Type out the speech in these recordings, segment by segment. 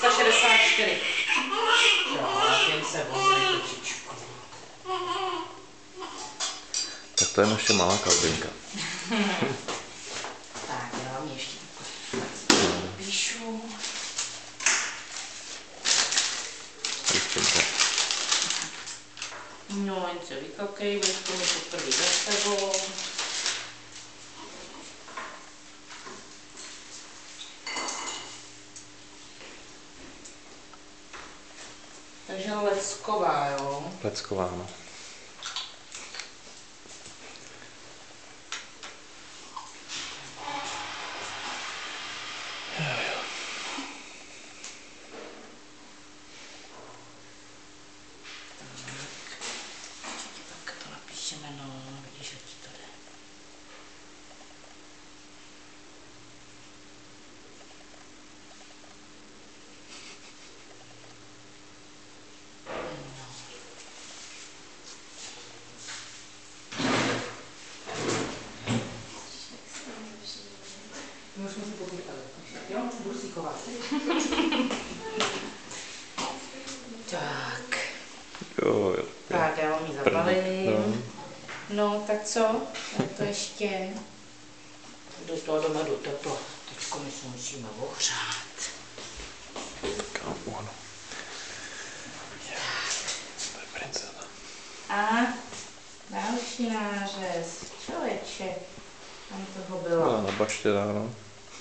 364. Tak, jen se volnej trošičku. Tak to je naše malá kalbinka. Tak, já vám ještě píšu. No, jen se vykakej, Vlčko mi poprvé za sebou. Takže lecková, jo? Lecková, no. Tak to napíšeme, no, vidíš, jak ti to jde. My už jsme si potýkali, jo? Budu si kovat. Tak. Jo. Tak, já vám ji zabalím. No, tak co? Tak to ještě do toho doma do tepla. Teďko my se musíme ohřát. Kam uhnu. To je princezna. A další nářez. Člověče, tam toho bylo. Byla na baště ráno.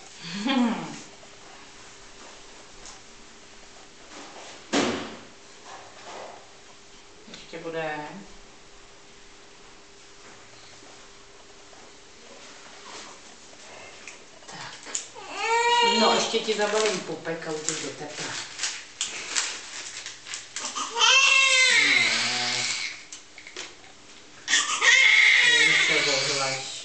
Ještě bude. Tak. No, ještě ti zabalím pupek a už do tepla. Jen se ohlaš.